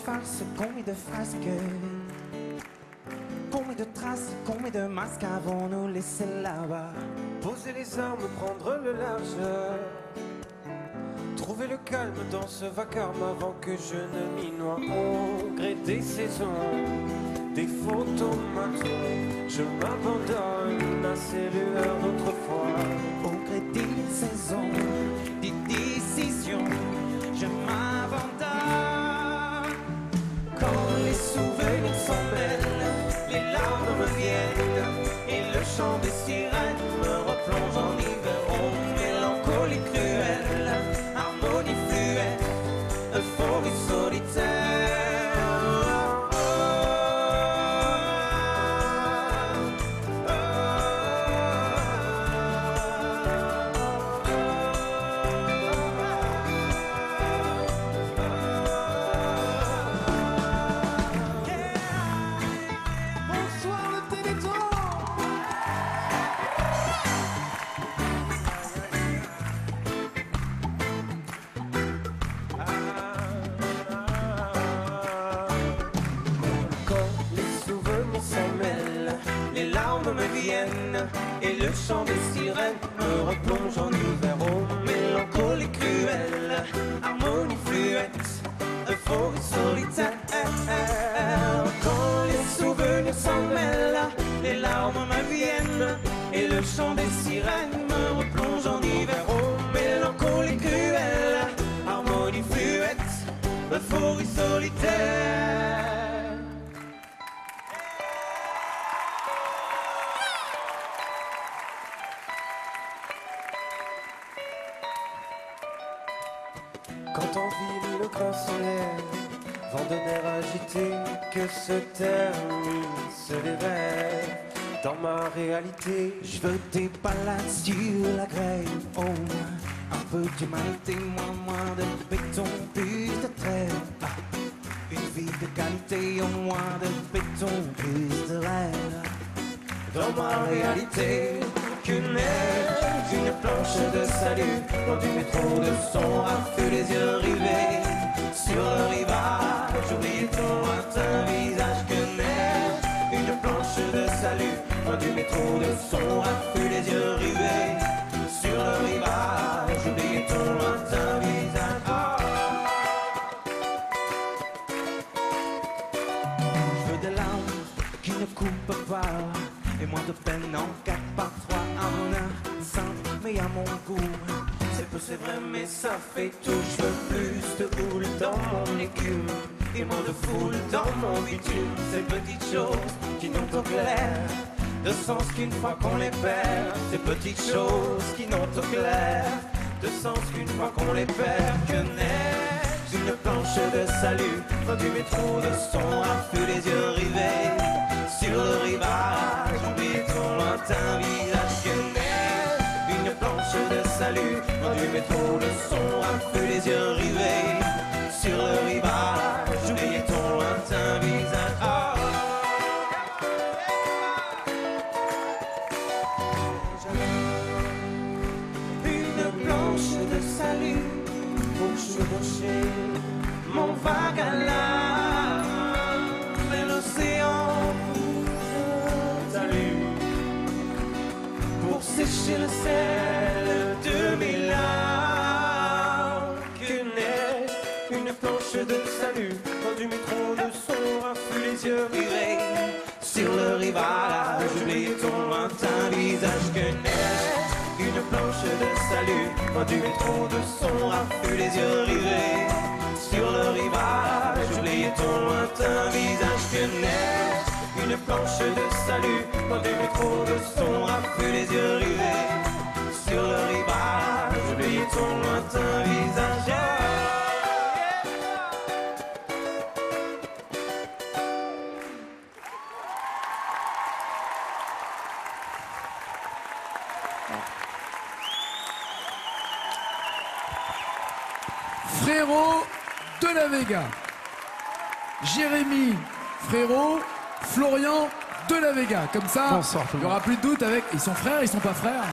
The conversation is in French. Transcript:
falses, combien de frasques, combien de traces, combien de masques avons-nous laissé là-bas? Poser les armes, prendre le large, trouver le calme dans ce vacarme avant que je ne m'y noie. Au gré des saisons, des photomatons, je m'abandonne à ces lueurs d'autrefois. Au gré des saisons, des décisions, je m'abandonne. Quand les souvenirs s'en mêlent, les larmes me viennent et le chant des sirènes me replonge en hiver. Oh, mélancolie cruelle, harmonie fluette, euphorie solitaire. Et le chant des sirènes me replonge en hiver. Oh, mélancolie cruelle, harmonie fluette, euphorie solitaire. Quand les souvenirs s'en mêlent, les larmes me viennent et le chant des sirènes me replonge en hiver. Oh, mélancolie cruelle, harmonie fluette, euphorie solitaire. Quand en ville le grand soleil, vent de nerfs agité, que se terminent les rêves. Dans ma réalité, je veux des balades sur la grève. Oh, un peu d'humanité, moins de béton, plus de trêve. Une vie de qualité, au moins de béton, plus de rêve. Dans ma réalité, qu'une neige, une planche de salut. Loin du métro de son raffut, les yeux rivés sur le rivage. Oubliez ton lointain visage. Que neige, une planche de salut. Loin du métro de son raffut, les yeux rivés sur le rivage. Oubliez ton lointain visage. Je veux des larmes qui ne coupent pas et moins de peine en 4 par 3. Un bonheur simple mais à mon goût. C'est peu, c'est vrai, mais ça fait tout. Je veux plus de houle dans mon écume et moins de foule dans mon bitume. Ces petites choses qui n'ont au clair de sens qu'une fois qu'on les perd. Ces petites choses qui n'ont au clair de sens qu'une fois qu'on les perd. Que neige une planche de salut dans du métro de son raffut, les yeux rivés sur le rivage. Oublie ton lointain visage. Que neige une planche de salut dans du métro de son raffut, les yeux rivés sur le rivage. Oublie ton lointain visage. Oh. Une planche de salut pour chevaucher mon vague à l'âme et l'océan salut pour sécher le sel de mes larmes. Qu'une neige, une planche de salut dans du métro de son raffut, les yeux rivés sur le rivage. Oublie ton lointain visage. Que neige une planche de salut dans du métro de son raffut, les yeux rivés sur le rivage. Oubliez ton lointain visage. Que neige une planche de salut dans du métro de son raffut, les yeux rivés sur le rivage. Oubliez ton lointain visage. Frérot de la Vega. Jérémy Frérot, Florian de la Vega. Comme ça, il n'y aura plus de doute avec... Ils sont frères, ils sont pas frères.